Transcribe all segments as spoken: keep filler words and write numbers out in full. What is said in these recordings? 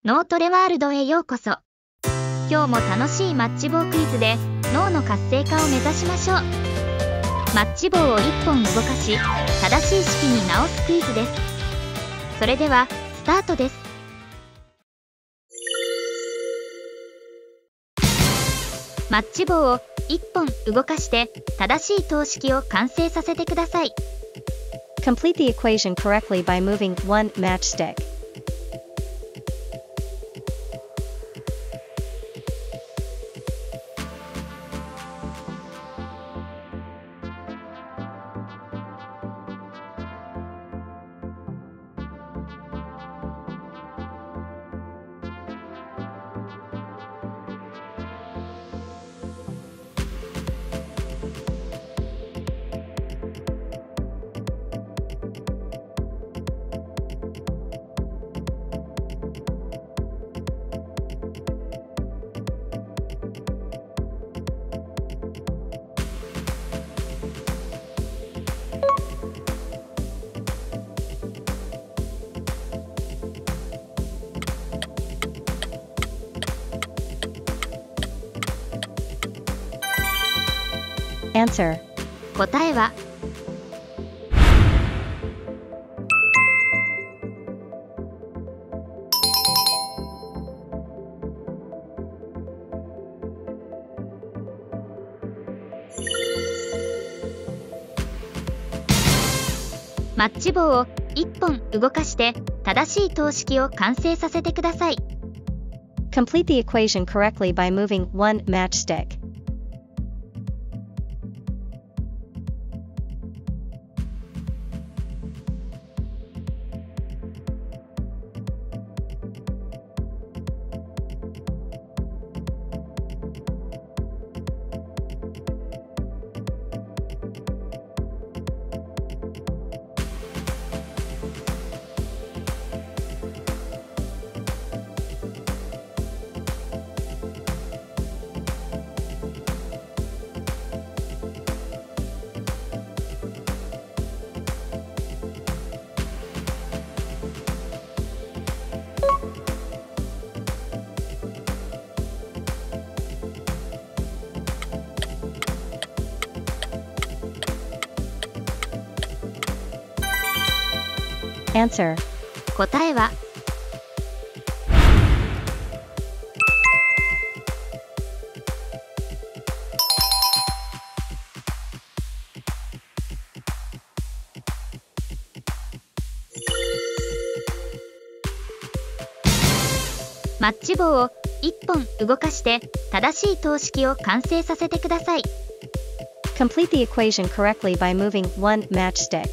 脳トレワールドへようこそ。今日も楽しいマッチ棒クイズで脳の活性化を目指しましょう。マッチ棒をいっぽん動かし、正しい式に直すクイズです。それではスタートです。マッチ棒をいっぽん動かして正しい等式を完成させてください。 Complete the equation correctly by moving one matchstick. Answer. 答えはマッチ棒をいっぽん動かして正しい等式を完成させてください。 Complete the equation correctly by moving one matchstick. Answer. 答えはマッチ棒をいっぽん動かして正しい等式を完成させてください。 Complete the equation correctly by moving one matchstick.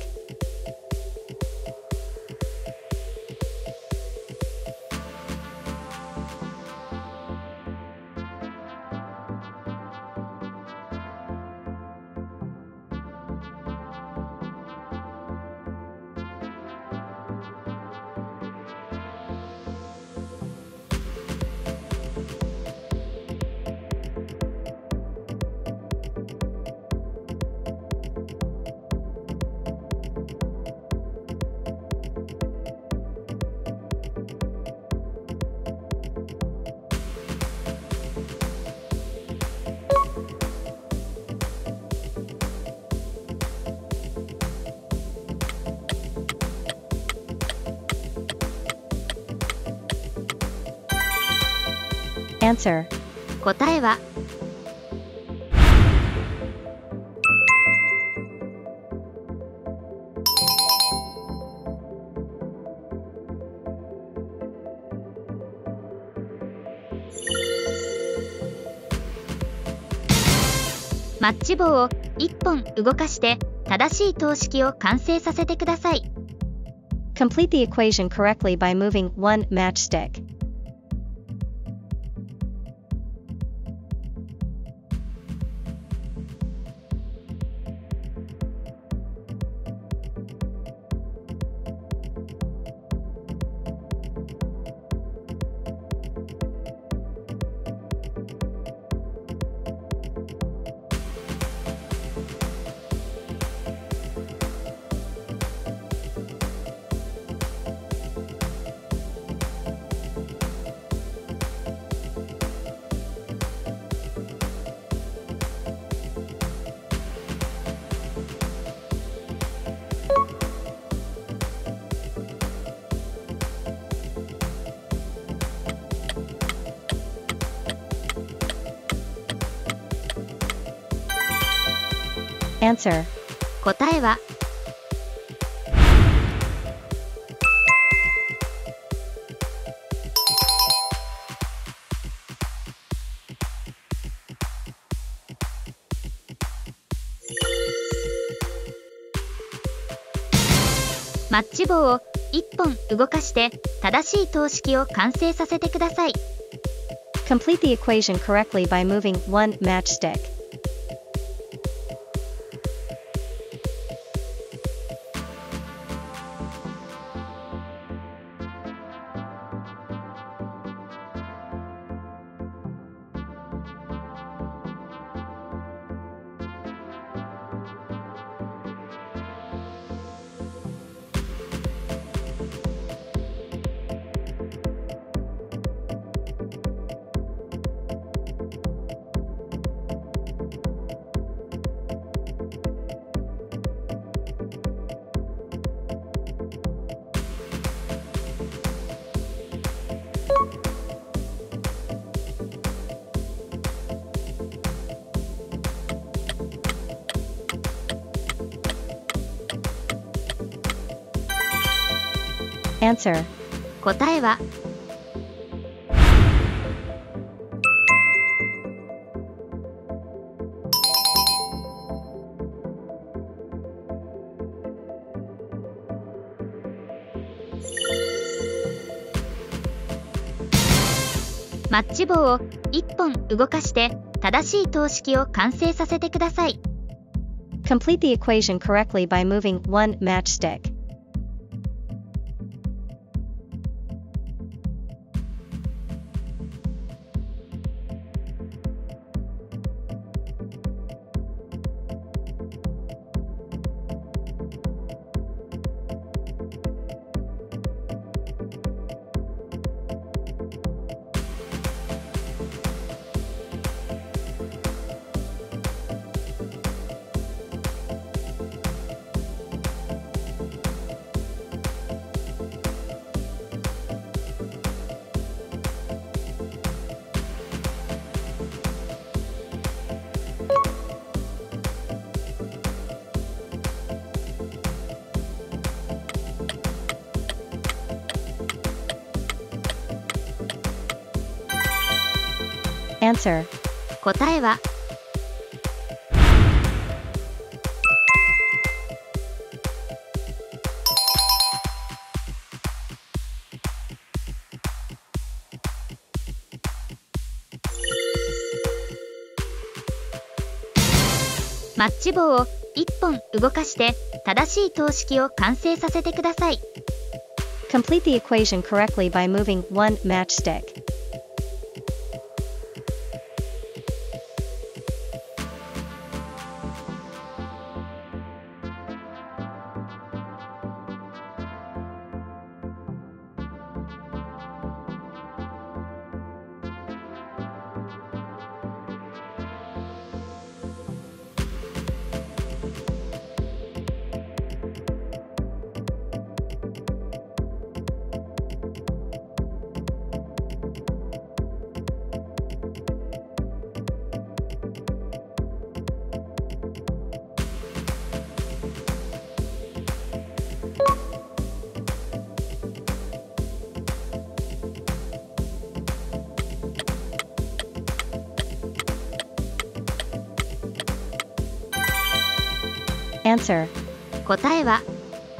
Answer. 答えはマッチ棒をいっぽん動かして正しい等式を完成させてください。 Complete the equation correctly by moving one matchstick. Answer. 答えはマッチ棒をいっぽん動かして正しい等式を完成させてください。 Complete the equation correctly by moving one matchstick. Answer. 答えはマッチ棒をいっぽん動かして正しい等式を完成させてください。 Complete the equation correctly by moving one matchstick. Answer. 答えはマッチ棒をいっぽん動かして正しい等式を完成させてください。 Complete the equation correctly by moving one matchstick. Answer. 答えは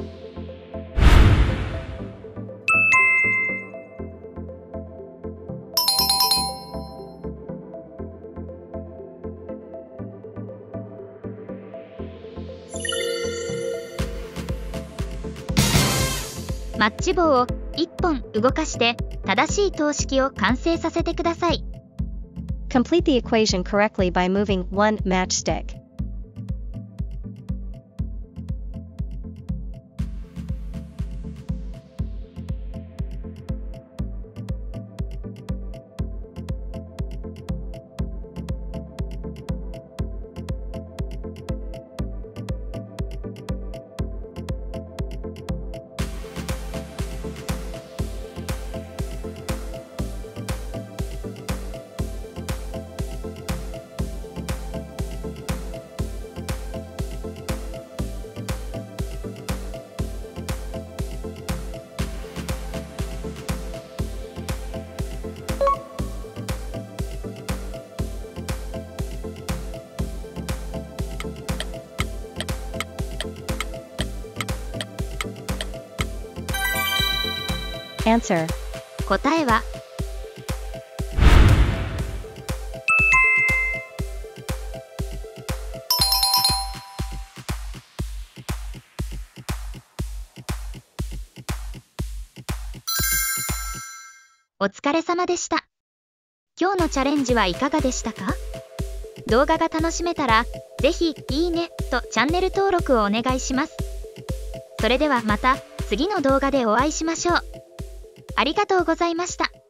マッチ棒をいっぽん動かして正しい等式を完成させてください。 Complete the equation correctly by moving one matchstick. Answer. 答えはお疲れ様でした。今日のチャレンジはいかがでしたか？動画が楽しめたら、ぜひいいねとチャンネル登録をお願いします。それではまた次の動画でお会いしましょう。ありがとうございました。